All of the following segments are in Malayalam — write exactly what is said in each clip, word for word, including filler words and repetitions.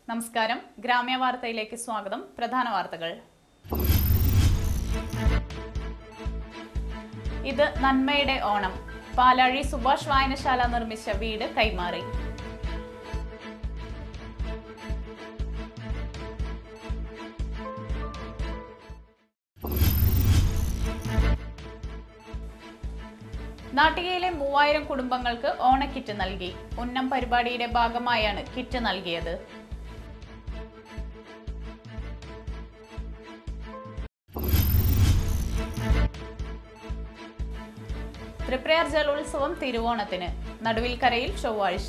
നമസ്കാരം. ഗ്രാമ്യ വാർത്തയിലേക്ക് സ്വാഗതം. പ്രധാന വാർത്തകൾ. ഇത് നന്മയുടെ ഓണം. പാലാഴി സുഭാഷ് വായനശാല നിർമ്മിച്ച വീട് കൈമാറി. നാട്ടികയിലെ മൂവായിരം കുടുംബങ്ങൾക്ക് ഓണക്കിറ്റ് നൽകി. ഉന്നം പരിപാടിയുടെ ഭാഗമായാണ് കിറ്റ് നൽകിയത്. തൃപ്രയാർ ജലോത്സവം തിരുവോണത്തിന്. നടുവിൽക്കരയിൽ ചൊവ്വാഴ്ച.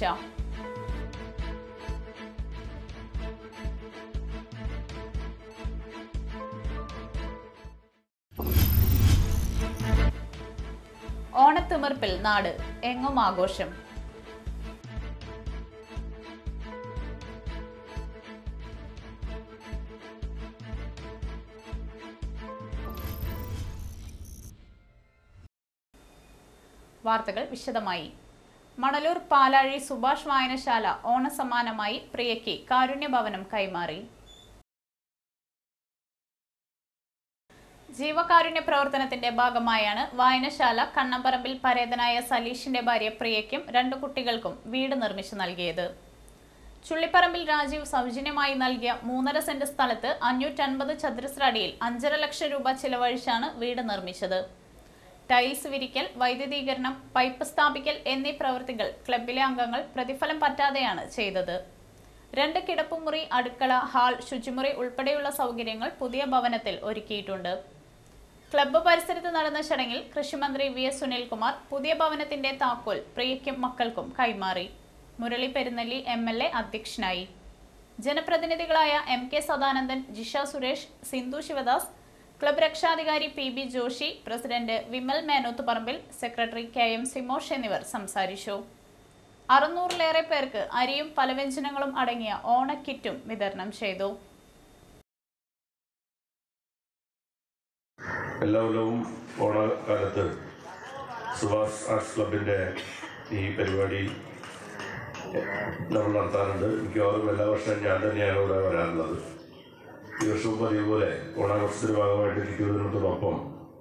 ഓണത്തിമിർപ്പിൽ നാട്, എങ്ങും ആഘോഷം. വാർത്തകൾ വിശദമായി. മണലൂർ പാലാഴി സുഭാഷ് വായനശാല ഓണസമ്മാനമായി പ്രിയയ്ക്ക് കാരുണ്യഭവനം കൈമാറി. ജീവകാരുണ്യ പ്രവർത്തനത്തിന്റെ ഭാഗമായാണ് വായനശാല കണ്ണമ്പറമ്പിൽ പരേതനായ സലീഷിന്റെ ഭാര്യ പ്രിയയ്ക്കും രണ്ടു കുട്ടികൾക്കും വീട് നിർമ്മിച്ചു നൽകിയത്. ചുള്ളിപ്പറമ്പിൽ രാജീവ് സൗജന്യമായി നൽകിയ മൂന്നര സെന്റ് സ്ഥലത്ത് അഞ്ഞൂറ്റൻപത് ചതുരശ്ര അടിയിൽ അഞ്ചര ലക്ഷം രൂപ ചിലവഴിച്ചാണ് വീട് നിർമ്മിച്ചത്. ടൈൽസ് വിരിക്കൽ, വൈദ്യുതീകരണം, പൈപ്പ് സ്ഥാപിക്കൽ എന്നീ പ്രവൃത്തികൾ ക്ലബിലെ അംഗങ്ങൾ പ്രതിഫലം പറ്റാതെയാണ് ചെയ്തത്. രണ്ട് കിടപ്പുമുറി, അടുക്കള, ഹാൾ, ശുചിമുറി ഉൾപ്പെടെയുള്ള സൗകര്യങ്ങൾ പുതിയ ഭവനത്തിൽ ഒരുക്കിയിട്ടുണ്ട്. ക്ലബ്ബ് പരിസരത്ത് നടന്ന ചടങ്ങിൽ കൃഷിമന്ത്രി വി എസ് സുനിൽകുമാർ പുതിയ ഭവനത്തിന്റെ താക്കോൽ പ്രിയയ്ക്കും മക്കൾക്കും കൈമാറി. Murali Perunnelli M L A അധ്യക്ഷനായി. ജനപ്രതിനിധികളായ M K Sadanandan, Jisha Suresh, Sindhu Sivadas, club രക്ഷാധികാരി P B Joshy, president Vimal Menothuparambil, secretary K M Simosh എന്നിവർ സംസാരിച്ചു. അറുന്നൂറിലേറെ പേർക്ക് അരിയും പലവ്യഞ്ജനങ്ങളും അടങ്ങിയ ഓണക്കിറ്റും വിതരണം ചെയ്തു. എല്ലാ കൊല്ലവും ഓണക്കാലത്ത് സുഭാഷ് ആർട്സ് ക്ലബിൻ്റെ ഈ പരിപാടി നമ്മൾ നടത്താറുണ്ട്. മിക്കവാറും എല്ലാ വർഷവും ഞാൻ തന്നെയാണ് ഇവിടെ വരാറുള്ളത്. ഈ വർഷവും അതേപോലെ ഓണാഘോഷത്തിന്റെ ഭാഗമായിട്ട് ഇരിക്കുന്നതിനോടൊപ്പം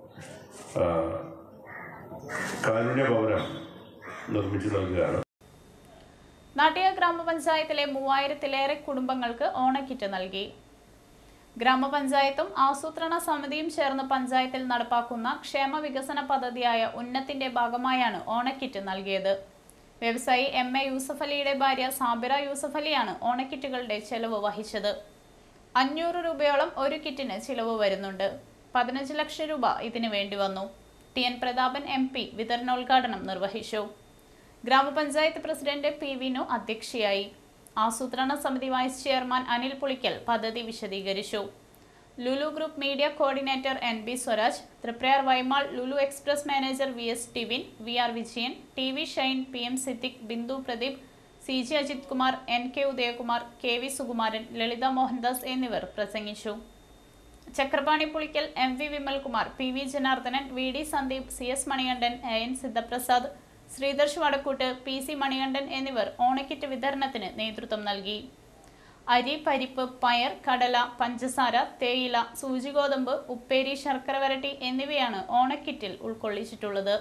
കാരുണ്യ ഭവനം നിർമ്മിച്ചു നൽകുകയാണ്. നാട്ടിക ഗ്രാമപഞ്ചായത്തിലെ മൂവായിരത്തിലേറെ കുടുംബങ്ങൾക്ക് ഓണക്കിറ്റ് നൽകി. ഗ്രാമപഞ്ചായത്തും ആസൂത്രണ സമിതിയും ചേർന്ന് പഞ്ചായത്തിൽ നടപ്പാക്കുന്ന ക്ഷേമ വികസന പദ്ധതിയായ ഉന്നത്തിന്റെ ഭാഗമായാണ് ഓണക്കിറ്റ് നൽകിയത്. വ്യവസായി എം എ യൂസഫലിയുടെ ഭാര്യ സാബിറ യൂസഫലിയാണ് ഓണക്കിറ്റുകളുടെ ചെലവ് വഹിച്ചത്. അഞ്ഞൂറ് രൂപയോളം ഒരു കിറ്റിന് ചിലവ് വരുന്നുണ്ട്. പതിനഞ്ച് ലക്ഷം രൂപ ഇതിനു വേണ്ടി വന്നു. T N Prathapan M P വിതരണോദ്ഘാടനം നിർവഹിച്ചു. ഗ്രാമപഞ്ചായത്ത് പ്രസിഡന്റ് പി വിനു അധ്യക്ഷയായി. ആസൂത്രണ സമിതി വൈസ് ചെയർമാൻ അനിൽ പുളിക്കൽ പദ്ധതി വിശദീകരിച്ചു. Lulu group media coordinator N B Swaraj, Triprayar Y mall Lulu express manager V S Tivin, V R Vijayan, T V Shine, P M Siddique, Bindu Pradeep, C G Ajith Kumar, N K Udayakumar, K V Sukumaran, Lalitha Mohandas എന്നിവർ പ്രസംഗിച്ചു. Chakrapani Pulikkal, M V Vimalkumar, P V Janardhanan, V D Sandeep, C S Manikandan, A N Sidhaprasad, Sreedarsh Vadakkoot, P C Manikandan എന്നിവർ ഓണക്കിറ്റ് വിതരണത്തിന് നേതൃത്വം നൽകി. അരി, പരിപ്പ്, പയർ, കടല, പഞ്ചസാര, തേയില, സൂചിഗോതമ്പ്, ഉപ്പേരി, ശർക്കര വരട്ടി എന്നിവയാണ് ഓണക്കിറ്റിൽ ഉൾക്കൊള്ളിച്ചിട്ടുള്ളത്.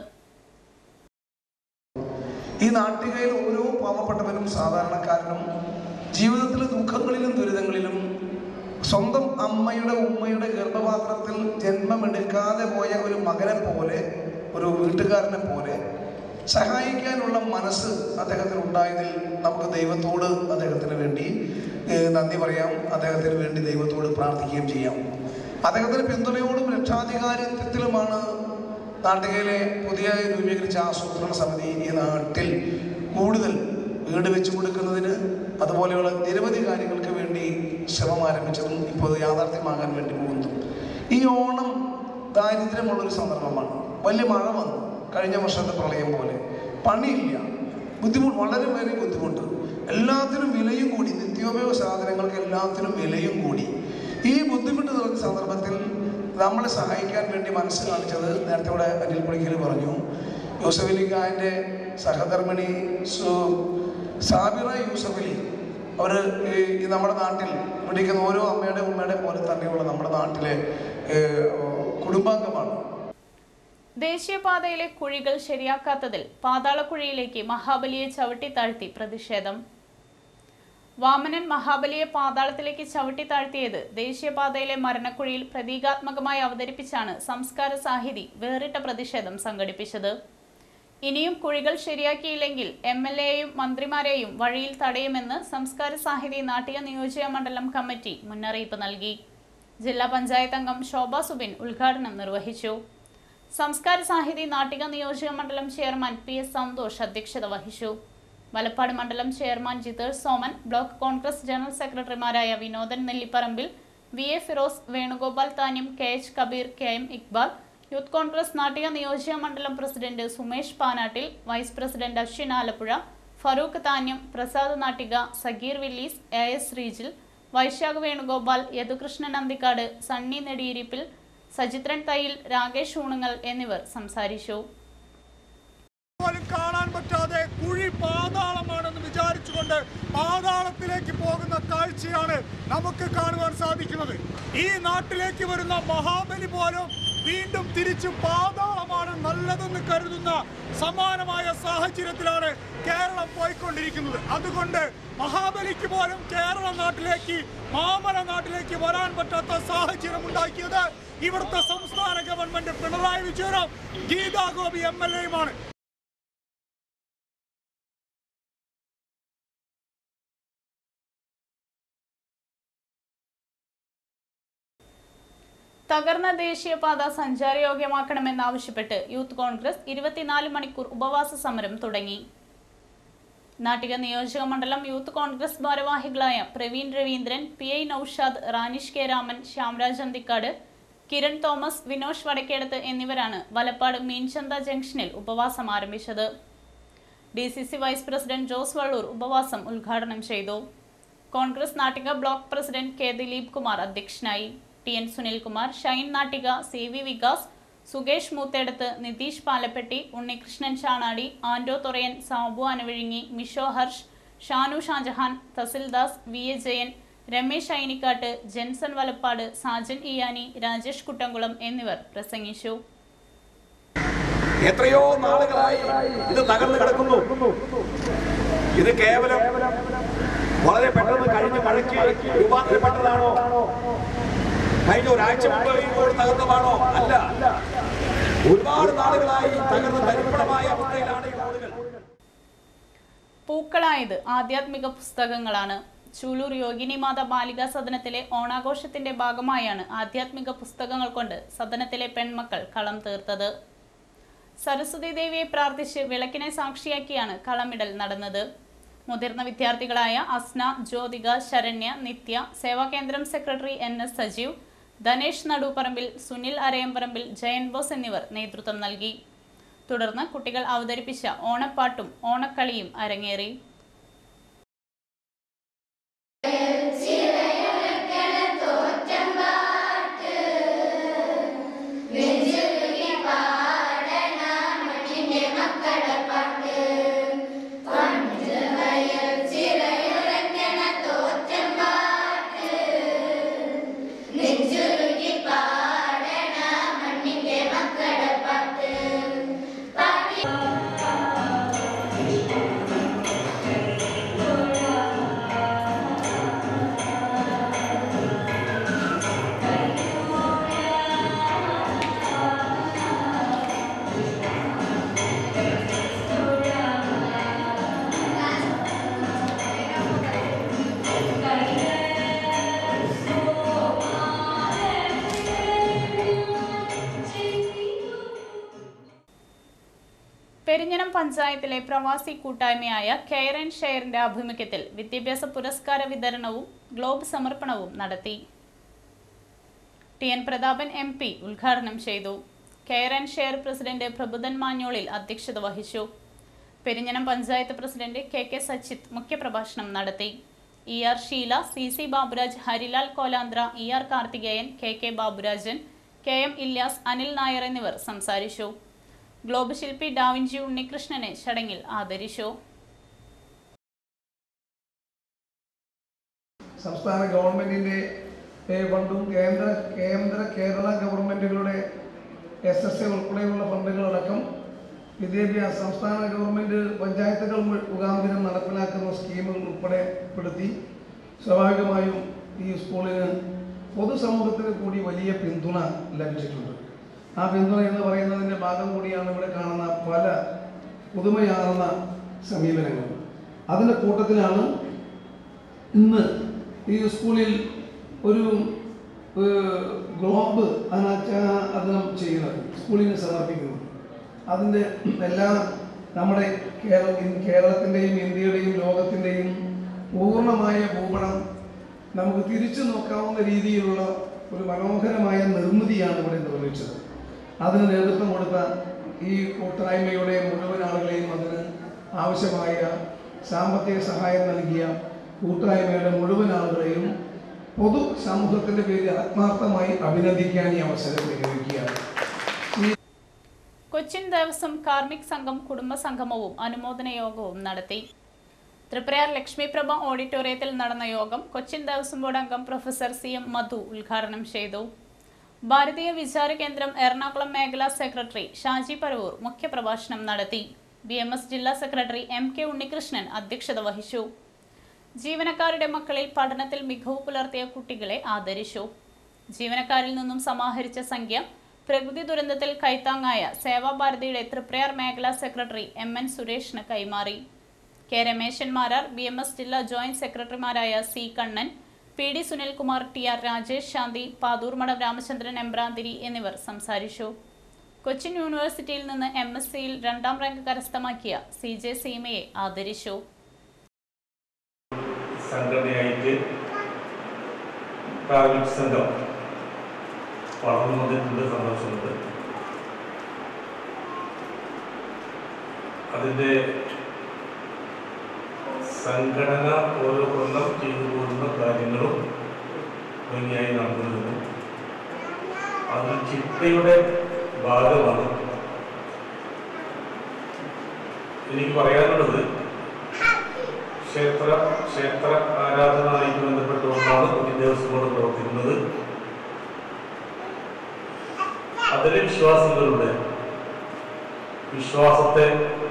ഈ നാട്ടികയിൽ ഓരോ പാവപ്പെട്ടവനും സാധാരണക്കാരനും ജീവിതത്തിലെ ദുഃഖങ്ങളിലും ദുരിതങ്ങളിലും സ്വന്തം അമ്മയുടെ ഉമ്മയുടെ ഗർഭപാത്രത്തിൽ ജന്മമെടുക്കാതെ പോയ ഒരു മകനെ പോലെ, ഒരു വീട്ടുകാരനെ പോലെ സഹായിക്കാനുള്ള മനസ്സ് അദ്ദേഹത്തിന് ഉണ്ടായതിൽ നമുക്ക് ദൈവത്തോട് അദ്ദേഹത്തിന് വേണ്ടി നന്ദി പറയാം. അദ്ദേഹത്തിന് വേണ്ടി ദൈവത്തോട് പ്രാർത്ഥിക്കുകയും ചെയ്യാം. അദ്ദേഹത്തിന് പിന്തുണയോടും രക്ഷാധികാരിത്വത്തിലുമാണ് നാട്ടികയിലെ പുതിയതായി രൂപീകരിച്ച ആസൂത്രണ സമിതി ഈ നാട്ടിൽ കൂടുതൽ വീട് വെച്ചു കൊടുക്കുന്നതിന് അതുപോലെയുള്ള നിരവധി കാര്യങ്ങൾക്ക് വേണ്ടി ശ്രമം ആരംഭിച്ചതും ഇപ്പോൾ യാഥാർത്ഥ്യമാകാൻ വേണ്ടി പോകുന്നു. ഈ ഓണം ദാരിദ്ര്യമുള്ളൊരു സന്ദർഭമാണ്. വലിയ മഴ വന്നു, കഴിഞ്ഞ വർഷത്തെ പ്രളയം പോലെ. പണിയില്ല, ബുദ്ധിമുട്ട്, വളരെ വലിയ ബുദ്ധിമുട്ട്. എല്ലാത്തിനും വിലയും കൂടി, നിത്യോപയോഗ സാധനങ്ങൾക്ക് എല്ലാത്തിനും വിലയും കൂടി. ഈ ബുദ്ധിമുട്ട് നിറഞ്ഞ സന്ദർഭത്തിൽ നമ്മളെ സഹായിക്കാൻ വേണ്ടി മനസ്സ് കാണിച്ചത് നേരത്തെ ഇവിടെ അനിൽ പുളിക്കൽ പറഞ്ഞു, യൂസഫലി ഖാൻ്റെ സഹധർമ്മിണി സാബിറ യൂസഫലി അവർ ഈ നമ്മുടെ നാട്ടിൽ പഠിക്കുന്ന ഓരോ അമ്മയുടെ ഉമ്മയുടെ പോലെ തന്നെയുള്ള നമ്മുടെ നാട്ടിലെ കുടുംബാംഗമാണ്. ദേശീയപാതയിലെ കുഴികൾ ശരിയാക്കാത്തതിൽ പാതാളക്കുഴിയിലേക്ക് മഹാബലിയെ ചവിട്ടി താഴ്ത്തി പ്രതിഷേധം. വാമനൻ മഹാബലിയെ പാതാളത്തിലേക്ക് ചവിട്ടി താഴ്ത്തിയത് ദേശീയപാതയിലെ മരണക്കുഴിയിൽ പ്രതീകാത്മകമായി അവതരിപ്പിച്ചാണ് സംസ്കാര സാഹിതി വേറിട്ട പ്രതിഷേധം സംഘടിപ്പിച്ചത്. ഇനിയും കുഴികൾ ശരിയാക്കിയില്ലെങ്കിൽ എം എൽ എയും മന്ത്രിമാരെയും വഴിയിൽ തടയുമെന്ന് സംസ്കാര സാഹിതി നാട്ടിക നിയോജക മണ്ഡലം കമ്മിറ്റി മുന്നറിയിപ്പ് നൽകി. ജില്ലാ പഞ്ചായത്ത് അംഗം ശോഭ സുബിൻ ഉദ്ഘാടനം നിർവഹിച്ചു. സംസ്കാര സാഹിതി നാട്ടിക നിയോജക മണ്ഡലം ചെയർമാൻ പി എസ് സന്തോഷ് അധ്യക്ഷത വഹിച്ചു. വലപ്പാട് മണ്ഡലം chairman Jithesh Soman, block Congress general സെക്രട്ടറിമാരായ Vinodan Nellipparambil, V A Firoz, Venugopal Thanyam, K H Kabeer, K M Iqbal, youth Congress Nattika നിയോജക മണ്ഡലം president Sumesh Panattil, vice president Ashwin Alappuzha, Farooq Thanyam, Prasad Nattika, Sageer Willis, A S Sreejil, Vaisakh Venugopal, Yadukrishnan Anthikad, Sunny Nediyirippil, Sajithran Thayyil, Rakesh Oonungal എന്നിവർ സംസാരിച്ചു. കാണാൻ പറ്റാതെ കുഴി പാതാളമാണെന്ന് വിചാരിച്ചുകൊണ്ട് പാതാളത്തിലേക്ക് പോകുന്ന കാഴ്ചയാണ് നമുക്ക് കാണുവാൻ സാധിക്കുന്നത്. ഈ നാട്ടിലേക്ക് വരുന്ന മഹാബലി പോലും വീണ്ടും തിരിച്ചു പാതാളമാണ് നല്ലതെന്ന് കരുതുന്ന സമാനമായ സാഹചര്യത്തിലാണ് കേരളം പോയിക്കൊണ്ടിരിക്കുന്നത്. അതുകൊണ്ട് മഹാബലിക്ക് പോലും കേരള നാട്ടിലേക്ക്, മാമല നാട്ടിലേക്ക് വരാൻ പറ്റാത്ത സാഹചര്യം ഉണ്ടാക്കിയത് ഇവിടുത്തെ സംസ്ഥാന ഗവൺമെന്റ് പിണറായി വിജയനും ഗീതാ ഗോപി എം എൽ എയുമാണ്. തകർന്ന ദേശീയപാത സഞ്ചാരയോഗ്യമാക്കണമെന്നാവശ്യപ്പെട്ട് യൂത്ത് കോൺഗ്രസ് ഇരുപത്തിനാല് മണിക്കൂർ ഉപവാസ സമരം തുടങ്ങി. നാട്ടിക നിയോജക മണ്ഡലം യൂത്ത് കോൺഗ്രസ് ഭാരവാഹികളായ Praveen Raveendran, P I Naushad, Ranish K Raman, Shyamraj Anthikad, Kiran Thomas, Vinosh Vadakkedath എന്നിവരാണ് വലപ്പാട് മീൻചന്ത ജംഗ്ഷനിൽ ഉപവാസം ആരംഭിച്ചത്. D C C vice president Jose Valloor ഉപവാസം ഉദ്ഘാടനം ചെയ്തു. Congress Nattika block president K Dileep Kumar അധ്യക്ഷനായി. T N Sunilkumar, Shine Nattika, C V Vikas, Sukesh Moothedath, Nitheesh Palappetty, Unnikrishnan Chanadi, Ando Thorayan, Sabu Anavizhungi, Misho Harsh, Shanu Shajahan, Thasildas, V A Jayan, Ramesh Ainikkat, Jenson Valappad, Sajan Iyani, Rajesh Kuttamkulam എന്നിവർ പ്രസംഗിച്ചു. എത്രയോ നാളുകളായി ഇത് തകർന്നു കിടക്കുന്നു. ഇത് കേവലം വളരെ പെട്ടെന്ന് കഴിഞ്ഞ മഴയ്ക്ക് രൂപാന്തരപ്പെട്ടതാണോ? കഴിഞ്ഞ ഒരാഴ്ച മുമ്പ് ഇങ്ങോട്ട് തകർന്നതാണോ? അല്ല, ഒരുപാട് നാളുകളായി തകർന്ന തരിപ്പണമായ അവസ്ഥയിലാണ് ഈ റോഡുകൾ. പൂക്കളായത് ആധ്യാത്മിക പുസ്തകങ്ങളാണ്. ചൂലൂർ യോഗിനിമാത ബാലികാ സദനത്തിലെ ഓണാഘോഷത്തിന്റെ ഭാഗമായാണ് ആധ്യാത്മിക പുസ്തകങ്ങൾ കൊണ്ട് സദനത്തിലെ പെൺമക്കൾ കളം തീർത്തത്. സരസ്വതി ദേവിയെ പ്രാർത്ഥിച്ച് വിളക്കിനെ സാക്ഷിയാക്കിയാണ് കളമിടൽ നടന്നത്. മുതിർന്ന വിദ്യാർത്ഥികളായ അസ്ന, ജ്യോതിക, ശരണ്യ, നിത്യ, സേവാകേന്ദ്രം secretary N S Sajeev, Dhanesh Naduparambil, Sunil Arayamparambil, Jayan Bose എന്നിവർ നേതൃത്വം നൽകി. തുടർന്ന് കുട്ടികൾ അവതരിപ്പിച്ച ഓണപ്പാട്ടും ഓണക്കളിയും അരങ്ങേറി. പെരിഞ്ഞനം പഞ്ചായത്തിലെ പ്രവാസി കൂട്ടായ്മയായ കെയർ ആൻഡ് ഷെയറിന്റെ ആഭിമുഖ്യത്തിൽ വിദ്യാഭ്യാസ പുരസ്കാര വിതരണവും ഗ്ലോബ് സമർപ്പണവും നടത്തി. T N Prathapan M P ഉദ്ഘാടനം ചെയ്തു. Care and share president Prabudhan Manjolil അധ്യക്ഷത വഹിച്ചു. Perinjanam panchayat president K K Sachith മുഖ്യപ്രഭാഷണം നടത്തി. E R Sheela, C C Baburaj, Harilal Kolandra, E R Karthikeyan, K K Baburajan, K M Ilyas, Anil Nair എന്നിവർ സംസാരിച്ചു. ഗ്ലോബ് ശില്പി ഡാവിഞ്ചി ഉണ്ണികൃഷ്ണനെ ചടങ്ങിൽ ആദരിച്ചു. സംസ്ഥാന ഗവൺമെൻറ്റിൻ്റെ ഫണ്ടും കേന്ദ്ര കേന്ദ്ര കേരള ഗവൺമെൻറ്റുകളുടെ എസ് എസ് എ ഉൾപ്പെടെയുള്ള ഫണ്ടുകളടക്കം വിദ്യാഭ്യാസ സംസ്ഥാന ഗവൺമെൻറ് പഞ്ചായത്തുകൾ മുഖാന്തരം നടപ്പിലാക്കുന്ന സ്കീമുകൾ ഉൾപ്പെടെ പെടുത്തി സ്വാഭാവികമായും ഈ സ്കൂളിന് പൊതുസമൂഹത്തിന് കൂടി വലിയ പിന്തുണ ലഭിച്ചിട്ടുണ്ട്. ആ പിന്തുണ എന്ന് പറയുന്നതിൻ്റെ ഭാഗം കൂടിയാണ് ഇവിടെ കാണുന്ന പല പുതുമയാർന്ന സമീപനങ്ങൾ. അതിൻ്റെ കൂട്ടത്തിലാണ് ഇന്ന് ഈ സ്കൂളിൽ ഒരു ഗ്ലോബ് അനാച്ഛാദനം ചെയ്യുന്നത്, സ്കൂളിന് സമർപ്പിക്കുന്നത്. അതിൻ്റെ എല്ലാ നമ്മുടെ കേരള കേരളത്തിൻ്റെയും ഇന്ത്യയുടെയും ലോകത്തിൻ്റെയും പൂർണ്ണമായ ഭൂപടം നമുക്ക് തിരിച്ചു നോക്കാവുന്ന രീതിയിലുള്ള ഒരു മനോഹരമായ നിർമ്മിതിയാണ് ഇവിടെ നിർമ്മിച്ചത്. അതിന് നേതൃത്വം കൊടുത്ത ഈ കൂട്ടായ്മയുടെ മുഴുവൻ ആളുകളെയും അതിന് ആവശ്യമായ സാമ്പത്തിക സഹായം നൽകിയ കൂട്ടായ്മയുടെ മുഴുവൻ ആളുകളെയും പൊതു സമൂഹത്തിൻ്റെ പേരിൽ ആത്മാർത്ഥമായി അഭിനന്ദിക്കാൻ ഈ അവസരം വിനിയോഗിക്കുകയാണ്. കൊച്ചിൻ ദേവസ്വം കാർമിക് സംഘം കുടുംബ സംഗമവും അനുമോദന യോഗവും നടത്തി. തൃപ്രയാർ ലക്ഷ്മിപ്രഭ ഓഡിറ്റോറിയത്തിൽ നടന്ന യോഗം കൊച്ചിൻ ദേവസ്വം ബോർഡ് അംഗം പ്രൊഫസർ സി എം മധു ഉദ്ഘാടനം ചെയ്തു. ഭാരതീയ വിചാര കേന്ദ്രം എറണാകുളം മേഖലാ സെക്രട്ടറി ഷാജി പരവൂർ മുഖ്യപ്രഭാഷണം നടത്തി. ബി എം എസ് ജില്ലാ സെക്രട്ടറി എം കെ ഉണ്ണികൃഷ്ണൻ അധ്യക്ഷത വഹിച്ചു. ജീവനക്കാരുടെ മക്കളിൽ പഠനത്തിൽ മികവ് പുലർത്തിയ കുട്ടികളെ ആദരിച്ചു. ജീവനക്കാരിൽ നിന്നും സമാഹരിച്ച സംഖ്യ പ്രകൃതി ദുരന്തത്തിൽ കൈത്താങ്ങായ സേവാഭാരതിയുടെ തൃപ്രയാർ മേഖലാ സെക്രട്ടറി എം എൻ സുരേഷിന് കൈമാറി. K Rameshan Marar, B M S ജില്ലാ ജോയിന്റ് സെക്രട്ടറിമാരായ C Kannan, P D Sunilkumar, T R Rajesh Santhi, Pathoormadam Ramachandran Embranthiri എന്നിവർ സംസാരിച്ചു. കൊച്ചിൻ യൂണിവേഴ്സിറ്റിയിൽ നിന്ന് എം എസ് സിയിൽ രണ്ടാം റാങ്ക് കരസ്ഥമാക്കിയ സി ജെ സീമയെ ആദരിച്ചു. സംഘടനയായിട്ട് കാർമിക് സംഘം വളർന്നു വന്നിട്ടുണ്ട്, സന്തോഷമുണ്ട്. അതിൻ്റെ സംഘടന ഓരോ കൊല്ലം ചെയ്തു പോകുന്ന കാര്യങ്ങളും ഭംഗിയായി നടന്നിരുന്നു. അത് ചിട്ടയുടെ ഭാഗമാണ്. എനിക്ക് പറയാനുള്ളത്, ക്ഷേത്ര ക്ഷേത്ര ആരാധനയുമായി ബന്ധപ്പെട്ടുകൊണ്ടാണ് കൊച്ചിൻ ദേവസ്വം ബോർഡ് പ്രവർത്തിക്കുന്നത്. അതിലെ വിശ്വാസികളുടെ വിശ്വാസത്തെ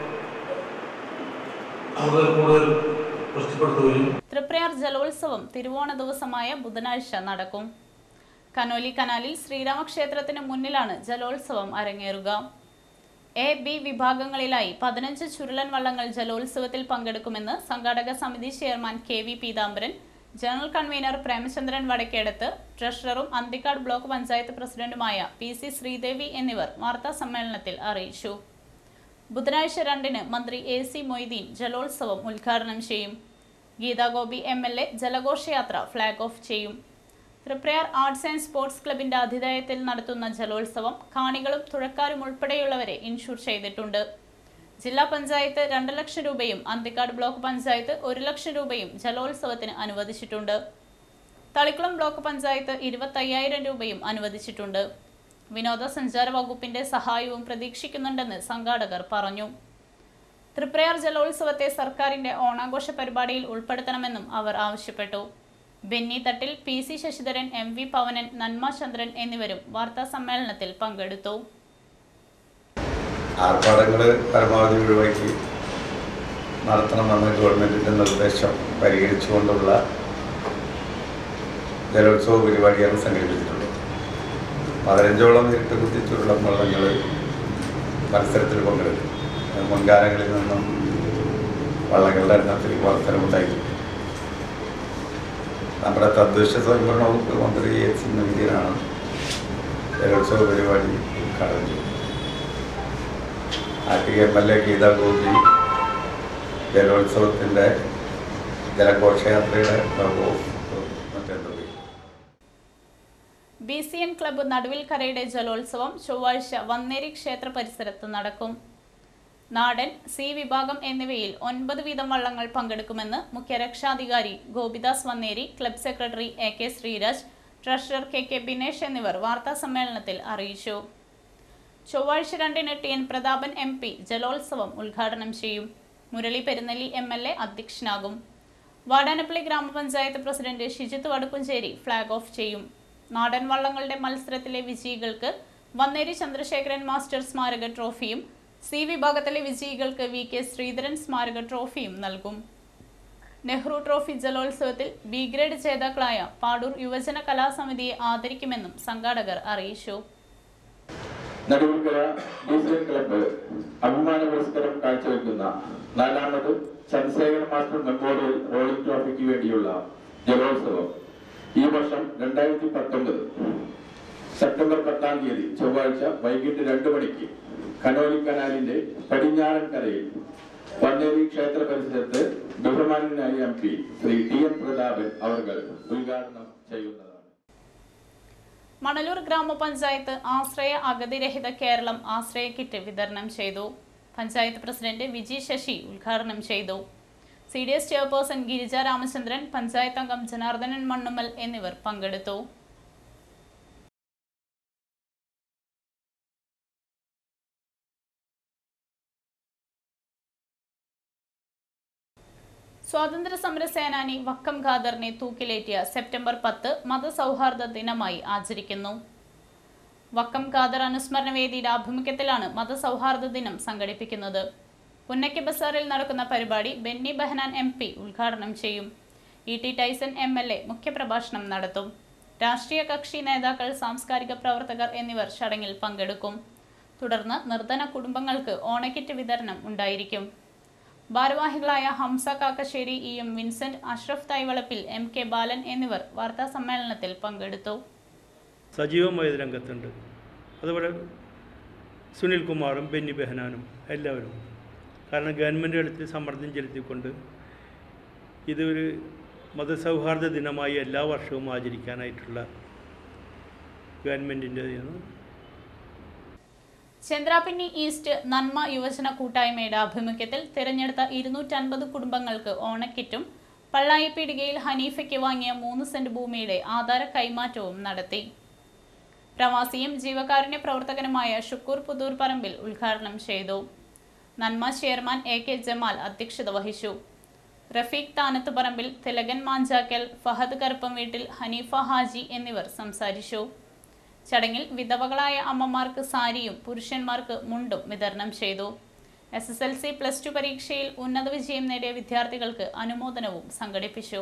കൂടുതൽ കൂടുതൽ പുഷ്ടിപ്പെടുത്തുകയും. തൃപ്രയാർ ജലോത്സവം തിരുവോണ ദിവസമായ ബുധനാഴ്ച നടക്കും. കനോലി കനാലിൽ ശ്രീരാമക്ഷേത്രത്തിന് മുന്നിലാണ് ജലോത്സവം അരങ്ങേറുക. എ ബി വിഭാഗങ്ങളിലായി പതിനഞ്ച് ചുരുളൻ വള്ളങ്ങൾ ജലോത്സവത്തിൽ പങ്കെടുക്കുമെന്ന് സംഘാടക സമിതി chairman K V Peethambaran, general convener Premachandran Vadakkedath, ട്രഷററും അന്തിക്കാട് ബ്ലോക്ക് പഞ്ചായത്ത് പ്രസിഡന്റുമായ പി സി ശ്രീദേവി എന്നിവർ വാർത്താ സമ്മേളനത്തിൽ അറിയിച്ചു. ബുധനാഴ്ച രണ്ടിന് മന്ത്രി എ സി മൊയ്തീൻ ജലോത്സവം ഉദ്ഘാടനം ചെയ്യും. ഗീതാഗോപി എം എൽ എ ജലഘോഷയാത്ര ഫ്ളാഗ് ഓഫ് ചെയ്യും. തൃപ്രയാർ ആർട്സ് ആൻഡ് സ്പോർട്സ് ക്ലബിന്റെ ആതിഥേയത്തിൽ നടത്തുന്ന ജലോത്സവം കാണികളും തുഴക്കാരും ഉൾപ്പെടെയുള്ളവരെ ഇൻഷൂർ ചെയ്തിട്ടുണ്ട്. ജില്ലാ പഞ്ചായത്ത് രണ്ട് ലക്ഷം രൂപയും അന്തിക്കാട് ബ്ലോക്ക് പഞ്ചായത്ത് ഒരു ലക്ഷം രൂപയും ജലോത്സവത്തിന് അനുവദിച്ചിട്ടുണ്ട്. തളിക്കുളം ബ്ലോക്ക് പഞ്ചായത്ത് ഇരുപത്തയ്യായിരം രൂപയും അനുവദിച്ചിട്ടുണ്ട്. വിനോദസഞ്ചാര വകുപ്പിന്റെ സഹായവും പ്രതീക്ഷിക്കുന്നുണ്ടെന്ന് സംഘാടകർ പറഞ്ഞു. തൃപ്രയാർ ജലോത്സവത്തെ സർക്കാരിന്റെ ഓണാഘോഷ പരിപാടിയിൽ ഉൾപ്പെടുത്തണമെന്നും അവർ ആവശ്യപ്പെട്ടു. Benny Thattil, P C Sasidharan, M V Pavanan, Nanma Chandran എന്നിവരും വാർത്താ സമ്മേളനത്തിൽ പങ്കെടുത്തു. ആർഭാടങ്ങൾ പരമാവധി ഒഴിവാക്കി നടത്തണമെന്ന് ഗവൺമെൻറ്റിൻ്റെ നിർദ്ദേശം പരിഗണിച്ചുകൊണ്ടുള്ള ജലോത്സവ പരിപാടിയാണ് സംഘടിപ്പിച്ചിട്ടുള്ളത്. പതിനഞ്ചോളം ഇരട്ട കുത്തി ചുരുളം വള്ളങ്ങൾ മത്സരത്തിൽ പങ്കെടുക്കും. മുൻകാലങ്ങളിൽ നിന്നും വള്ളങ്ങളുടെ എണ്ണത്തിൽ വർധനമുണ്ടായിട്ടുണ്ട്. നമ്മുടെ തദ്ദേശ സ്വയംഭരണ വകുപ്പ് മന്ത്രി എ സി മൊയ്തീനാണ് ജലോത്സവ പരിപാടി ഉദ്ഘാടനം ചെയ്തത്. ആർട്ടിക M L A Geetha Gopi ജലോത്സവത്തിൻ്റെ ജലഘോഷയാത്രയുടെ മറ്റെന്താ ബി സി എൻ ക്ലബ്ബ് നടുവിൽക്കരയുടെ ജലോത്സവം ചൊവ്വാഴ്ച വന്നേരി ക്ഷേത്ര പരിസരത്ത് നടക്കും. നാടൻ, സി വിഭാഗം എന്നിവയിൽ ഒൻപത് വീതം വള്ളങ്ങൾ പങ്കെടുക്കുമെന്ന് മുഖ്യ രക്ഷാധികാരി Gopidas Vanneri, club secretary A K Sreeraj, treasurer K K Binesh എന്നിവർ വാർത്താ സമ്മേളനത്തിൽ അറിയിച്ചു. ചൊവ്വാഴ്ച രണ്ടിന് T N Prathapan M P ജലോത്സവം ഉദ്ഘാടനം ചെയ്യും. Murali Perunnelli M L A അധ്യക്ഷനാകും. വാടാനപ്പള്ളി ഗ്രാമപഞ്ചായത്ത് president Shijith Vadukkumcheri flag off ചെയ്യും. നാടൻ വള്ളങ്ങളുടെ മത്സരത്തിലെ വിജയികൾക്ക് വന്നേരി ചന്ദ്രശേഖരൻ മാസ്റ്റർ സ്മാരക ട്രോഫിയും സി വിഭാഗത്തിലെ വിജയികൾക്ക് വി കെ ശ്രീധരൻ സ്മാരക ട്രോഫിയും നൽകും. നെഹ്റു ട്രോഫി ജലോത്സവത്തിൽ ബി ഗ്രേഡ് ജേതാക്കളായ പാടൂർ യുവജന കലാസമിതിയെ ആദരിക്കുമെന്നും സംഘാടകർ അറിയിച്ചു. നടുവിൽക്കര ഡീസൽ ക്ലബ്ബ് അഭിമാന പുരസ്കാരം കാഴ്ചവെക്കുന്ന നാലാമത് ചന്ദ്രശേഖരൻ മാസ്റ്റർ മെമ്മോറിയൽ റോളിംഗ് ട്രോഫിക്ക് വേണ്ടിയുള്ള ജലോത്സവം ഈ വർഷം രണ്ടായിരത്തി പത്തൊമ്പത് സെപ്റ്റംബർ പത്താം തീയതി ചൊവ്വാഴ്ച വൈകിട്ട് രണ്ടു മണിക്ക് കനോലി കനാലിന്റെ പടിഞ്ഞാറൻ കരയിൽ വന്നേരി ക്ഷേത്ര പരിസരത്ത് ബഹുമാന്യനായ M P Shri T N Prathapan അവർ ഉദ്ഘാടനം ചെയ്യുന്നതാണ്. മണലൂർ ഗ്രാമപഞ്ചായത്ത് ആശ്രയ അഗതിരഹിത കേരളം ആശ്രയ കിറ്റ് വിതരണം ചെയ്തു. പഞ്ചായത്ത് പ്രസിഡന്റ് വിജി ശശി ഉദ്ഘാടനം ചെയ്തു. C D S chairperson Girija Ramachandran, panchayat അംഗം ജനാർദ്ദനൻ മണ്ണുമ്മൽ എന്നിവർ പങ്കെടുത്തു. സ്വാതന്ത്ര്യ സമര സേനാനി വക്കം ഖാദറിനെ തൂക്കിലേറ്റിയ സെപ്റ്റംബർ പത്ത് മതസൗഹാർദ്ദ ദിനമായി ആചരിക്കുന്നു. വക്കം ഖാദർ അനുസ്മരണ വേദിയുടെ ആഭിമുഖ്യത്തിലാണ് മതസൗഹാർദ്ദ ദിനം സംഘടിപ്പിക്കുന്നത്. പുന്നയ്ക്ക് ബസാറിൽ നടക്കുന്ന പരിപാടി ബെന്നി ബെഹനാൻ എം പി ഉദ്ഘാടനം ചെയ്യും. E T Tyson M L A മുഖ്യപ്രഭാഷണം നടത്തും. രാഷ്ട്രീയ കക്ഷി നേതാക്കൾ, സാംസ്കാരിക പ്രവർത്തകർ എന്നിവർ ചടങ്ങിൽ പങ്കെടുക്കും. തുടർന്ന് നിർധന കുടുംബങ്ങൾക്ക് ഓണക്കിറ്റ് വിതരണം ഉണ്ടായിരിക്കും. ഭാരവാഹികളായ Hamza Kakkassery, E M Vincent, Ashraf Thaivalappil, M K Balan എന്നിവർ വാർത്താ സമ്മേളനത്തിൽ പങ്കെടുത്തു. സജീവമായ രംഗത്തുണ്ട്. അതുപോലെ സുനിൽ കുമാറും ബെന്നി ബെഹനാനും എല്ലാവരും. കാരണം ഗവൺമെൻറ് അടുത്ത് സമ്മർദ്ദം ചെലുത്തിക്കൊണ്ട് ഇതൊരു മതസൗഹാർദ്ദ ദിനമായി എല്ലാ വർഷവും ആചരിക്കാനായിട്ടുള്ള ഗവൺമെൻറ്റിൻ്റെ. ചന്ദ്രാപിന്നി ഈസ്റ്റ് നന്മ യുവജന കൂട്ടായ്മയുടെ ആഭിമുഖ്യത്തിൽ തിരഞ്ഞെടുത്ത ഇരുന്നൂറ്റൻപത് കുടുംബങ്ങൾക്ക് ഓണക്കിറ്റും പള്ളായി പീടികയിൽ ഹനീഫയ്ക്ക് വാങ്ങിയ മൂന്ന് സെന്റ് ഭൂമിയുടെ ആധാര കൈമാറ്റവും നടത്തി. പ്രവാസിയും ജീവകാരുണ്യ പ്രവർത്തകനുമായ ഷുക്കൂർ പുതൂർ പറമ്പിൽ ഉദ്ഘാടനം ചെയ്തു. നന്മ ചെയർമാൻ എ കെ ജമാൽ അധ്യക്ഷത വഹിച്ചു. റഫീഖ് താനത്ത് പറമ്പിൽ, തിലകൻ മാഞ്ചാക്കൽ, ഫഹദ് കറുപ്പം വീട്ടിൽ, ഹനീഫ ഹാജി എന്നിവർ സംസാരിച്ചു. ചടങ്ങിൽ വിധവകളായ അമ്മമാർക്ക് സാരിയും പുരുഷന്മാർക്ക് മുണ്ടും വിതരണം ചെയ്തു. S S L C plus two പരീക്ഷയിൽ ഉന്നത വിജയം നേടിയ വിദ്യാർത്ഥികൾക്ക് അനുമോദനവും സംഘടിപ്പിച്ചു.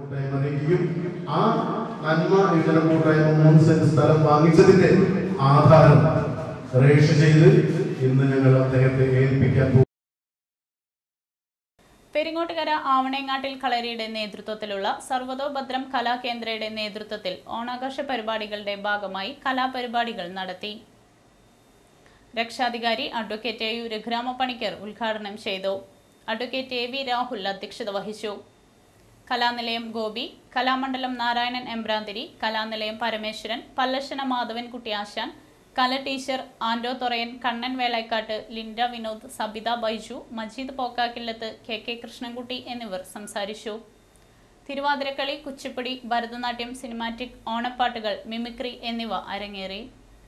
ആ നന്മ യുവജന കൂട്ടായ്മ മൂന്ന് സെന്റ് സ്ഥലം വാങ്ങിച്ചതിന്റെ ആധാരം രജിസ്റ്റർ ചെയ്ത് ഇന്ന് ഞങ്ങൾ അദ്ദേഹത്തെ ഏൽപ്പിക്കാൻ പോകും. പെരിങ്ങോട്ടുകര ആവണേങ്ങാട്ടിൽ കളരിയുടെ നേതൃത്വത്തിലുള്ള സർവതോഭദ്രം കലാകേന്ദ്രയുടെ നേതൃത്വത്തിൽ ഓണാഘോഷ പരിപാടികളുടെ ഭാഗമായി കലാപരിപാടികൾ നടത്തി. രക്ഷാധികാരി advocate A U Raghurama Panicker ഉദ്ഘാടനം ചെയ്തു. അഡ്വക്കേറ്റ് എ വി രാഹുൽ അധ്യക്ഷത വഹിച്ചു. Kalanilayam Gopi, Kalamandalam Narayanan Embranthiri, Kalanilayam Parameswaran, Pallassana Madhavankutty Asan, Kala teacher Ando Thorayan, Kannan Velaikkat, Linda Vinod, Sabitha Baiju, Majeed Pokkakillath, K K Krishnankutty എന്നിവർ സംസാരിച്ചു. തിരുവാതിരക്കളി, കുച്ചിപ്പുടി, ഭരതനാട്യം, സിനിമാറ്റിക്, ഓണപ്പാട്ടുകൾ, മിമിക്രി എന്നിവ അരങ്ങേറി.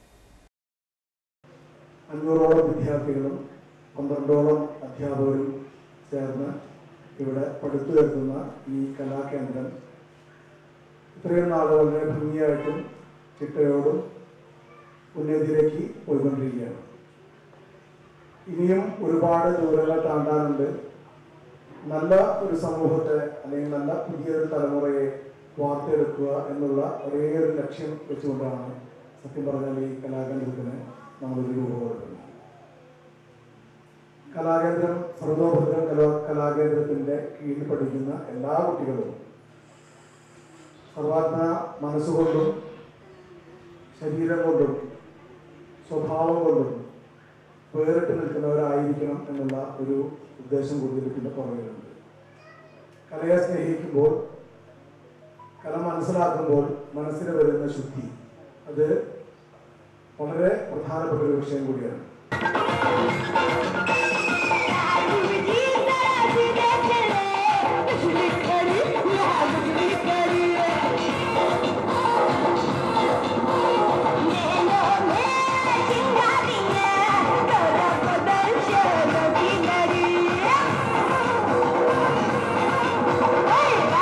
അഞ്ഞൂറോളം വിദ്യാർത്ഥികളും പന്ത്രണ്ടോളം അധ്യാപകരും ചേർന്ന് ഇവിടെ പഠിത്തു തീർക്കുന്ന ഈ കലാകേന്ദ്രം ഇത്രയും നാളുകളുടെ ഭംഗിയായിട്ടും ചിട്ടയോടും ഉന്നതിയിലേക്ക് പോയിക്കൊണ്ടിരിക്കുകയാണ്. ഇനിയും ഒരുപാട് ദൂരങ്ങൾ താണ്ടാനുണ്ട്. നല്ല ഒരു സമൂഹത്തെ അല്ലെങ്കിൽ നല്ല പുതിയൊരു തലമുറയെ വാർത്തെടുക്കുക എന്നുള്ള ഒരേ ഒരു ലക്ഷ്യം വെച്ചുകൊണ്ടാണ് സത്യം പറഞ്ഞാൽ ഈ കലാകേന്ദ്രത്തിന് നമ്മളൊരു രൂപം കൊടുക്കുന്നത്. കലാകേന്ദ്രം സർവതോഭദ്രം കലാ കലാകേന്ദ്രത്തിൻ്റെ കീഴിൽ പഠിക്കുന്ന എല്ലാ കുട്ടികളും സർവാത്മന മനസ്സുകൊണ്ടും ശരീരം കൊണ്ടും സ്വഭാവം കൊണ്ടും വേറിട്ട് നിൽക്കുന്നവരായിരിക്കണം എന്നുള്ള ഒരു ഉദ്ദേശം കൂടി ഇതിൻ്റെ പുറകിലുണ്ട്. കലയെ സ്നേഹിക്കുമ്പോൾ, കല മനസ്സിലാക്കുമ്പോൾ മനസ്സിന് വരുന്ന ശുദ്ധി, അത് വളരെ പ്രധാനപ്പെട്ട ഒരു വിഷയം കൂടിയാണ്. Hey!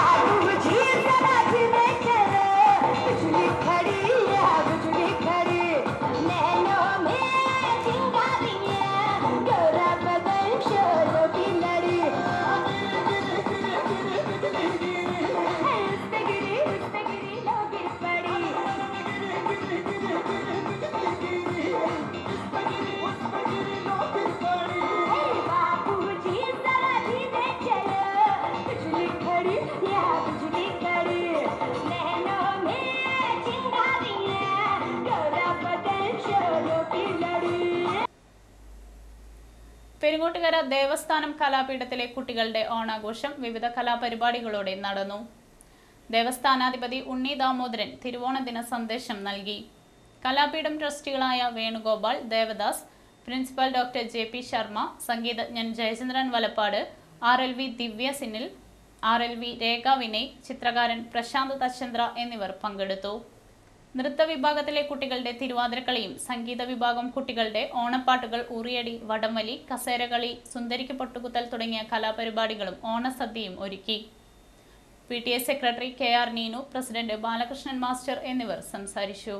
പെരിങ്ങോട്ടുകര ദേവസ്ഥാനം കലാപീഠത്തിലെ കുട്ടികളുടെ ഓണാഘോഷം വിവിധ കലാപരിപാടികളോടെ നടന്നു. ദേവസ്ഥാനാധിപതി ഉണ്ണി ദാമോദരൻ തിരുവോണ ദിന സന്ദേശം നൽകി. കലാപീഠം ട്രസ്റ്റികളായ Venugopal, Devadas, principal doctor J P Sharma, സംഗീതജ്ഞൻ Jayachandran Valappad, R L V Divya Sinil, R L V Rekha Vinay, ചിത്രകാരൻ പ്രശാന്ത് തച്ചന്ദ്ര എന്നിവർ പങ്കെടുത്തു. നൃത്ത വിഭാഗത്തിലെ കുട്ടികളുടെ തിരുവാതിരക്കളിയും സംഗീത വിഭാഗം കുട്ടികളുടെ ഓണപ്പാട്ടുകൾ, ഉറിയടി, വടംവലി, കസേരകളി, സുന്ദരിക്ക് പൊട്ടുകുത്തൽ തുടങ്ങിയ കലാപരിപാടികളും ഓണസദ്യയും ഒരുക്കി. P T A secretary K R Neenu, president Balakrishnan master എന്നിവർ സംസാരിച്ചു.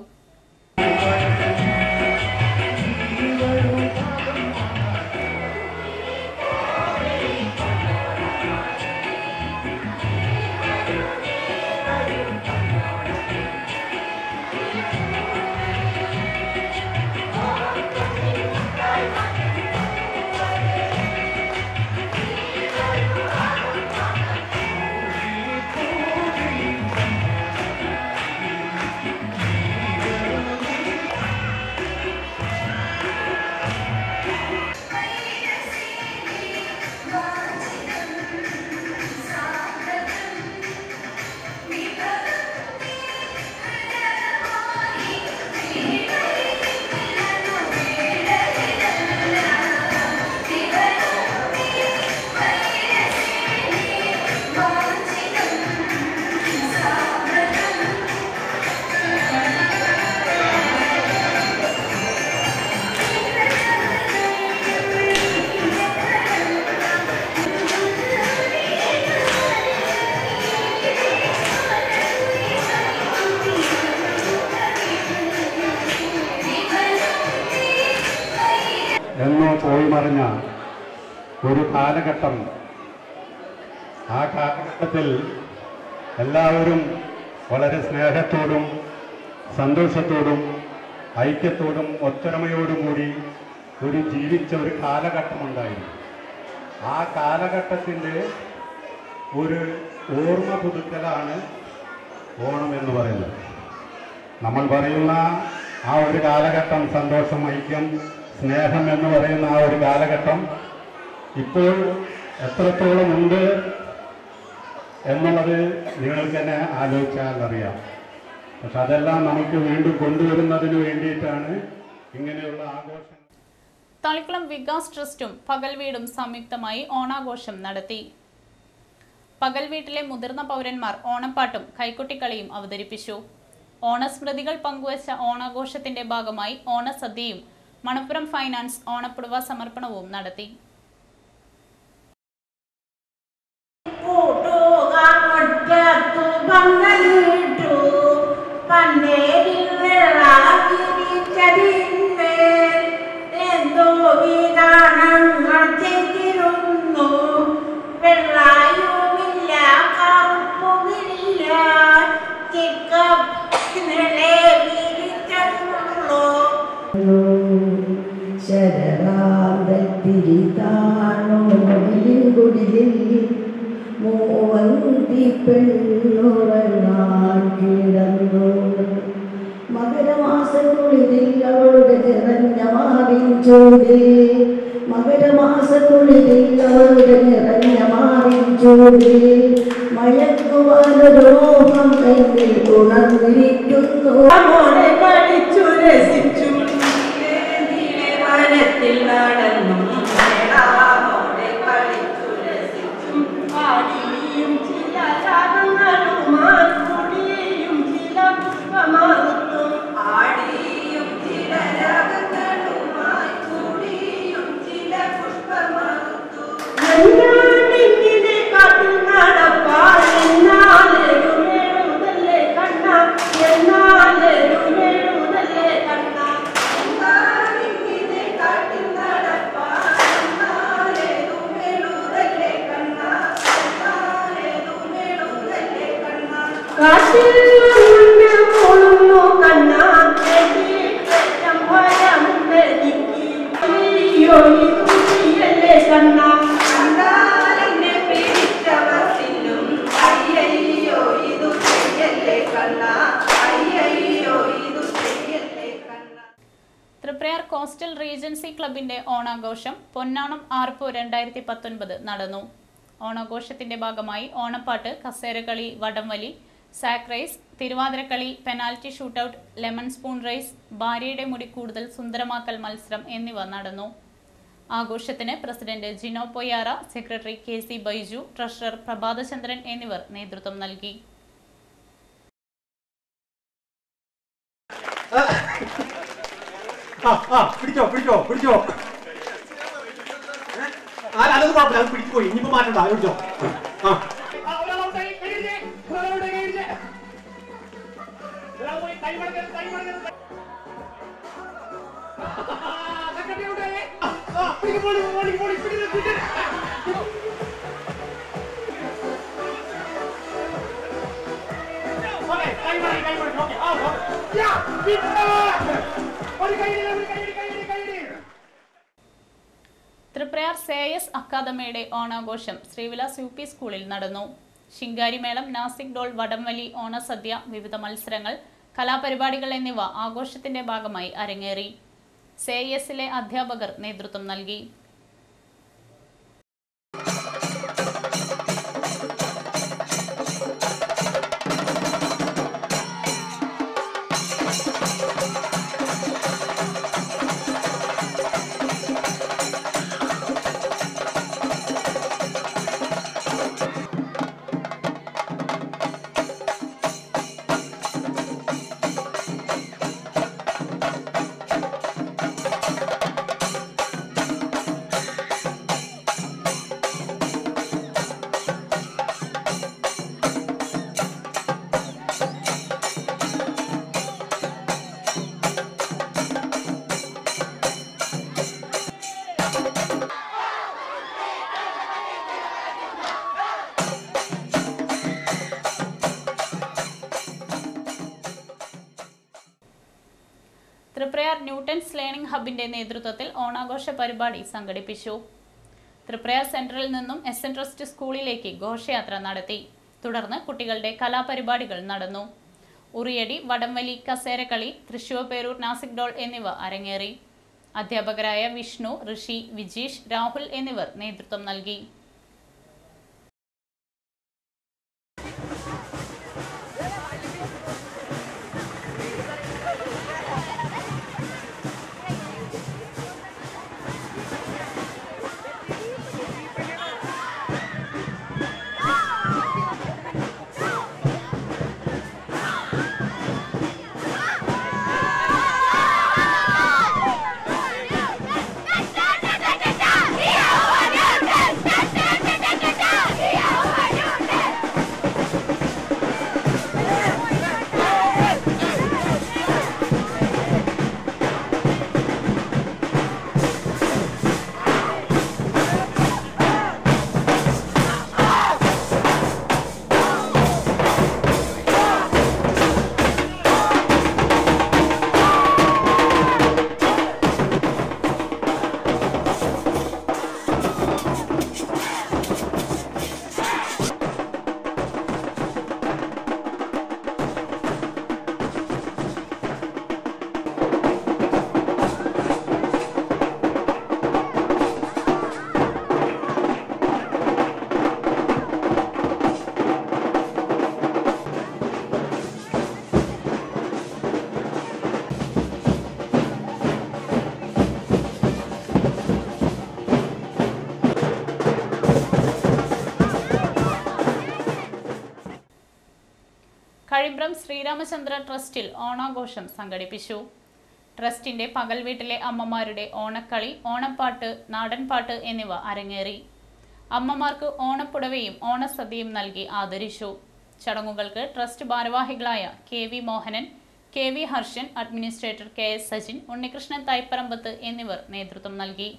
എന്നോ പോയി മറിഞ്ഞ ഒരു കാലഘട്ടം. ആ കാലഘട്ടത്തിൽ എല്ലാവരും വളരെ സ്നേഹത്തോടും സന്തോഷത്തോടും ഐക്യത്തോടും ഒത്തൊരുമയോടും കൂടി ഒരു ജീവിച്ച ഒരു കാലഘട്ടമുണ്ടായിരുന്നു. ആ കാലഘട്ടത്തിൻ്റെ ഒരു ഓർമ്മ പുതുക്കലാണ് ഓണം എന്ന് പറയുന്നത്. നമ്മൾ പറയുന്ന ആ ഒരു കാലഘട്ടം, സന്തോഷം, ഐക്യം, സ്നേഹം എന്ന് പറയുന്ന ആ ഒരു കാലഘട്ടം ഇപ്പോൾ എത്രത്തോളം ഉണ്ട് എന്നുള്ളത് നിങ്ങൾക്ക് തന്നെ ആലോചിച്ചാൽ അറിയാം. പക്ഷെ അതെല്ലാം നമുക്ക് വീണ്ടും കൊണ്ടുവരുന്നതിന് വേണ്ടിയിട്ടാണ് ഇങ്ങനെയുള്ള ആഘോഷം. തളിക്കുളം വികാസ് ട്രസ്റ്റും പകൽ വീടും സംയുക്തമായി ഓണാഘോഷം നടത്തി. പകൽ വീട്ടിലെ മുതിർന്ന പൗരന്മാർ ഓണപ്പാട്ടും കൈക്കൊട്ടിക്കളിയും അവതരിപ്പിച്ചു. ഓണസ്മൃതികൾ പങ്കുവച്ച ഓണാഘോഷത്തിന്റെ ഭാഗമായി ഓണസദ്യയും മണപ്പുറം ഫൈനാൻസ് ഓണപ്പുടവ സമർപ്പണവും നടത്തി. മകരമാസക്കുളിരിൽ അവളുടെ നിറഞ്ഞ മാറിൻ ചൂടിൽ മകരമാസക്കുളിരിൽ അവളുടെ നിറഞ്ഞ മാറിൻ ചൂടിൽ മയക്കുവാനോഹം എന്നിൽ ഉണർന്നിരിക്കുന്നു. പഠിച്ചു രസിച്ചു വനത്തിൽ നടന്നു കളിച്ചു രസിച്ചു പാടിയും ചില രാഗങ്ങളുമായി കൂടിയും ചില പുഷ്പമാകുത്തും ആടിയും ചില രാഗങ്ങളുമായി കൂടിയും ചില പുഷ്പമാകുത്തും എന്നാണിങ്ങനെ കാട്ടിൽ നടപ്പാൽ എന്നാലെഴുമെഴുതല്ലേ കണ്ണ എന്നാലെഴുമെഴുതല്ലേ കണ്ണ എന്നാണിങ്ങനെ കാട്ടിൽ നടപ്പാൽ എന്നാലെഴുമെഴുതല്ലേ കണ്ണ എന്നാലെഴുമെഴുതല്ലേ കണ്ണ കാട്ടിൽ തൃപ്രയാർ കോസ്റ്റൽ റീജൻസി ക്ലബിന്റെ ഓണാഘോഷം പൊന്നാണം ആർപ്പു രണ്ടായിരത്തി പത്തൊൻപത് നടന്നു. ഓണാഘോഷത്തിന്റെ ഭാഗമായി ഓണപ്പാട്ട്, കസേരകളി, വടംവലി, sack race, Thiruvathirakali, penalty shootout, lemon spoon race, ഭാര്യയുടെ മുടി കൂടുതൽ സുന്ദരമാക്കൽ മത്സരം എന്നിവ നടന്നു. ആഘോഷത്തിന് president Jino Poyyara, secretary K C Baiju, treasurer Prabhathachandran എന്നിവർ നേതൃത്വം നൽകി. പിടിച്ചോ പിടിച്ചോ പിടിച്ചോ അതൊന്നും കുഴപ്പമില്ല, അത് പിടിച്ചു പോയി, ഇനിയിപ്പോ മാറ്റണ്ട, പിടിച്ചോ. തൃപ്രയാർ സേയസ് അക്കാദമിയുടെ ഓണാഘോഷം ശ്രീവിലാസ് യു പി സ്കൂളിൽ നടന്നു. ശിങ്കാരിമേളം, നാസിക് ഡോൾ, വടംവലി, ഓണസദ്യ, വിവിധ മത്സരങ്ങൾ, കലാപരിപാടികൾ എന്നിവ ആഘോഷത്തിന്റെ ഭാഗമായി അരങ്ങേറി. സേയസിലെ അധ്യാപകർ നേതൃത്വം നൽകി. തൃപ്രയാർ ന്യൂട്ടൺസ് ലേണിംഗ് ഹബിന്റെ നേതൃത്വത്തിൽ ഓണാഘോഷ പരിപാടി സംഘടിപ്പിച്ചു. തൃപ്രയാർ സെന്ററിൽ നിന്നും എസ് എൻ ട്രസ്റ്റ് സ്കൂളിലേക്ക് ഘോഷയാത്ര നടത്തി. തുടർന്ന് കുട്ടികളുടെ കലാപരിപാടികൾ നടന്നു. ഉറിയടി, വടംവലി, കസേരക്കളി, തൃശൂർപേരൂർ, നാസിക് ഡോൾ എന്നിവ അരങ്ങേറി. അധ്യാപകരായ വിഷ്ണു, ഋഷി, വിജീഷ്, രാഹുൽ എന്നിവർ നേതൃത്വം നൽകി. കഴിമ്പ്രം ശ്രീരാമചന്ദ്ര ട്രസ്റ്റിൽ ഓണാഘോഷം സംഘടിപ്പിച്ചു. ട്രസ്റ്റിന്റെ പകൽ വീട്ടിലെ അമ്മമാരുടെ ഓണക്കളി, ഓണപ്പാട്ട്, നാടൻപാട്ട് എന്നിവ അരങ്ങേറി. അമ്മമാർക്ക് ഓണപ്പുടവയും ഓണസദ്യയും നൽകി ആദരിച്ചു. ചടങ്ങുകൾക്ക് ട്രസ്റ്റ് ഭാരവാഹികളായ K V Mohanan, K V Harshan, administrator K S Sajin, Unnikrishnan Thaiparambath എന്നിവർ നേതൃത്വം നൽകി.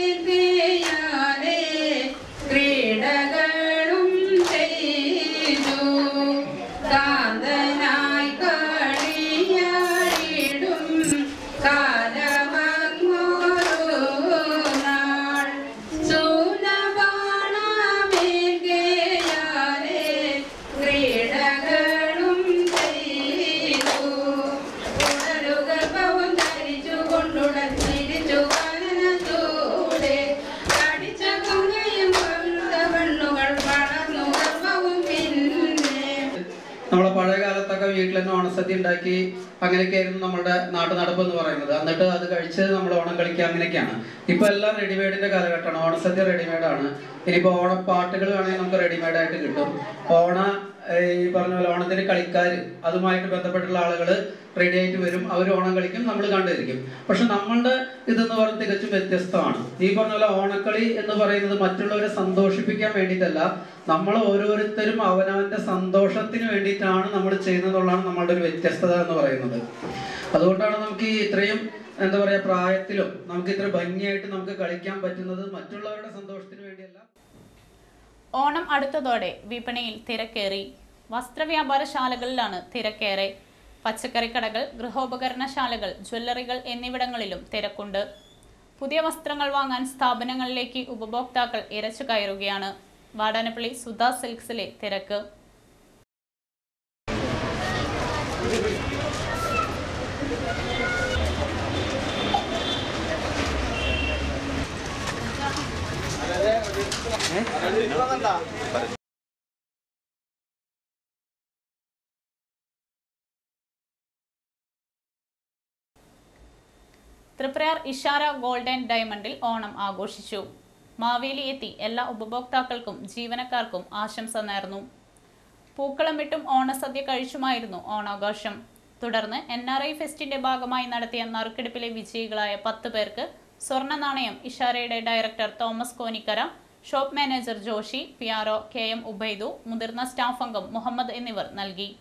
ക്രീഡകളും ചെയ്തു ഓണസദ്യ ഉണ്ടാക്കി അങ്ങനെയൊക്കെയായിരുന്നു നമ്മുടെ നാട്ടു നടപ്പ് എന്ന് പറയുന്നത്. എന്നിട്ട് അത് കഴിച്ച് നമ്മൾ ഓണം കളിക്കുക അങ്ങനെയൊക്കെയാണ്. ഇപ്പൊ എല്ലാം റെഡിമെയ്ഡിന്റെ കാലഘട്ടമാണ്. ഓണസദ്യ റെഡിമെയ്ഡാണ്. ഇനിയിപ്പോ ഓണപ്പാട്ടുകൾ വേണമെങ്കിൽ നമുക്ക് റെഡിമെയ്ഡ് ആയിട്ട് കിട്ടും. ഓണ ഈ പറഞ്ഞ പോലെ ഓണത്തിന് കളിക്കാർ അതുമായിട്ട് ബന്ധപ്പെട്ടുള്ള ആളുകൾ റെഡി ആയിട്ട് വരും. അവർ ഓണം കളിക്കും, നമ്മൾ കണ്ടിരിക്കും. പക്ഷെ നമ്മളുടെ ഇതെന്ന് പറയുന്നത് തികച്ചും വ്യത്യസ്തമാണ്. ഈ പറഞ്ഞ പോലെ ഓണക്കളി എന്ന് പറയുന്നത് മറ്റുള്ളവരെ സന്തോഷിപ്പിക്കാൻ വേണ്ടിയിട്ടല്ല, നമ്മൾ ഓരോരുത്തരും അവനവന്റെ സന്തോഷത്തിന് വേണ്ടിയിട്ടാണ് നമ്മൾ ചെയ്യുന്നതെന്നുള്ളതാണ് നമ്മളുടെ ഒരു വ്യത്യസ്തത എന്ന് പറയുന്നത്. അതുകൊണ്ടാണ് നമുക്ക് ഈ ഇത്രയും എന്താ പറയാ പ്രായത്തിലും നമുക്ക് ഇത്ര ഭംഗിയായിട്ട് നമുക്ക് കളിക്കാൻ പറ്റുന്നത് മറ്റുള്ളവരുടെ സന്തോഷത്തിന് വേണ്ടിയല്ല. ഓണം അടുത്തതോടെ വിപണിയിൽ തിരക്കേറി. വസ്ത്രവ്യാപാരശാലകളിലാണ് തിരക്കേറെ. പച്ചക്കറിക്കടകൾ, ഗൃഹോപകരണശാലകൾ, ജ്വല്ലറികൾ എന്നിവിടങ്ങളിലും തിരക്കുണ്ട്. പുതിയ വസ്ത്രങ്ങൾ വാങ്ങാൻ സ്ഥാപനങ്ങളിലേക്ക് ഉപഭോക്താക്കൾ ഇരച്ചു കയറുകയാണ്. വാടാനപ്പള്ളി സുധാ സിൽക്സിലെ തിരക്ക്. തൃപ്രയാർ ഇഷാര ഗോൾഡ് ആൻഡ് ഡയമണ്ടിൽ ഓണം ആഘോഷിച്ചു. മാവേലി എത്തി എല്ലാ ഉപഭോക്താക്കൾക്കും ജീവനക്കാർക്കും ആശംസ നേർന്നു. പൂക്കളമിട്ടും ഓണസദ്യ കഴിച്ചുമായിരുന്നു ഓണാഘോഷം. തുടർന്ന് എൻ ആർ ഐ ഫെസ്റ്റിന്റെ ഭാഗമായി നടത്തിയ നറുക്കെടുപ്പിലെ വിജയികളായ പത്ത് പേർക്ക് സ്വർണ്ണ നാണയം ഇഷാരയുടെ director Thomas Konikkara, shop manager Joshy, P R O K M Ubaidu, മുതിർന്ന സ്റ്റാഫ് അംഗം മുഹമ്മദ് എന്നിവർ നൽകി.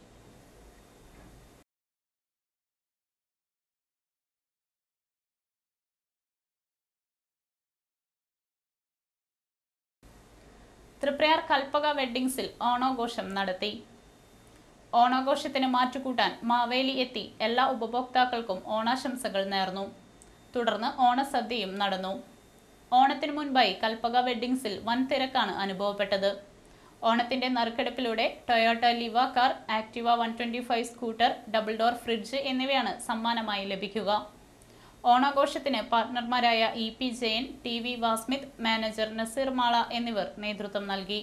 തൃപ്രയാർ കൽപ്പക വെഡ്ഡിങ്സിൽ ഓണാഘോഷം നടത്തി. ഓണാഘോഷത്തിന് മാറ്റുകൂട്ടാൻ മാവേലി എത്തി എല്ലാ ഉപഭോക്താക്കൾക്കും ഓണാശംസകൾ നേർന്നു. തുടർന്ന് ഓണസദ്യയും നടന്നു. ഓണത്തിനു മുൻപായി കൽപ്പക വെഡ്ഡിങ്സിൽ വൻ തിരക്കാണ് അനുഭവപ്പെട്ടത്. ഓണത്തിന്റെ നറുക്കെടുപ്പിലൂടെ Toyota Liva car, Activa one twenty five scooter, double door fridge എന്നിവയാണ് സമ്മാനമായി ലഭിക്കുക. ഓണാഘോഷത്തിന് പാർട്ണർമാരായ E P Jayan, T V Vasmith, manager Naseer Mala എന്നിവർ നേതൃത്വം നൽകി.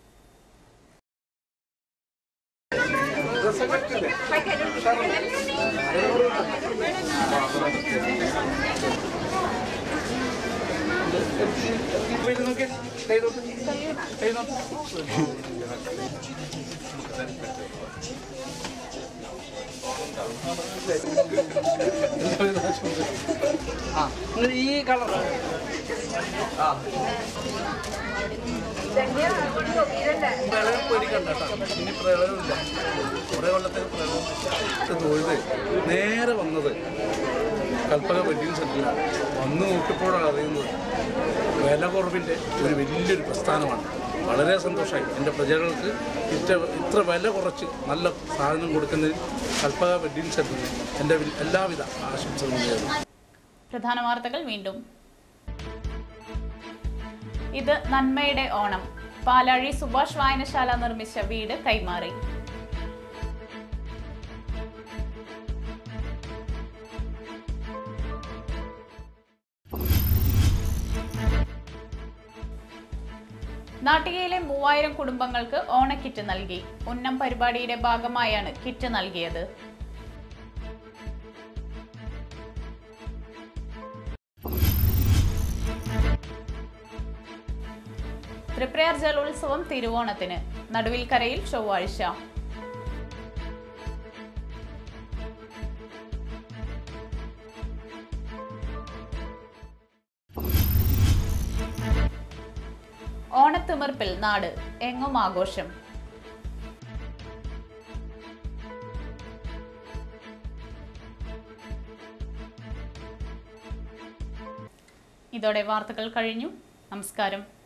ഈ കളർ പ്രളയം പേടിക്കണ്ട കേട്ടോ. ഇനി പ്രളയമില്ല. കുറേ കൊല്ലത്തിന് പ്രളയം തൊഴുത് നേരെ വന്നത് കൽപ്പക വെഡ്ഡിങ് സെന്ററിലാണ്. വന്ന് നോക്കിയപ്പോഴാണ് അറിയുന്നത് വില കുറവിൻ്റെ ഒരു വലിയൊരു പ്രസ്ഥാനമാണ്. വളരെ സന്തോഷമായി. എൻ്റെ പ്രജകൾക്ക് ഇത്ര ഇത്ര വില കുറച്ച് നല്ല സാധനം കൊടുക്കുന്നതിൽ കൽപ്പക വെഡ്ഡിങ് സെന്ററിന് എൻ്റെ എല്ലാവിധ ആശംസകളും നേരുന്നു. പ്രധാന വാർത്തകൾ വീണ്ടും. ഇത് നന്മയുടെ ഓണം. പാലാഴി സുഭാഷ് വായനശാല നിർമ്മിച്ച വീട് കൈമാറി. നാട്ടികയിലെ മൂവായിരം കുടുംബങ്ങൾക്ക് ഓണക്കിറ്റ് നൽകി. ഉന്നം പരിപാടിയുടെ ഭാഗമായാണ് കിറ്റ് നൽകിയത്. തൃപ്രയാർ ജലോത്സവം തിരുവോണത്തിന്. നടുവിൽക്കരയിൽ ചൊവ്വാഴ്ച. ഓണത്തിമിർപ്പിൽ നാട്, എങ്ങും ആഘോഷം. ഇതോടെ വാർത്തകൾ കഴിഞ്ഞു. നമസ്കാരം.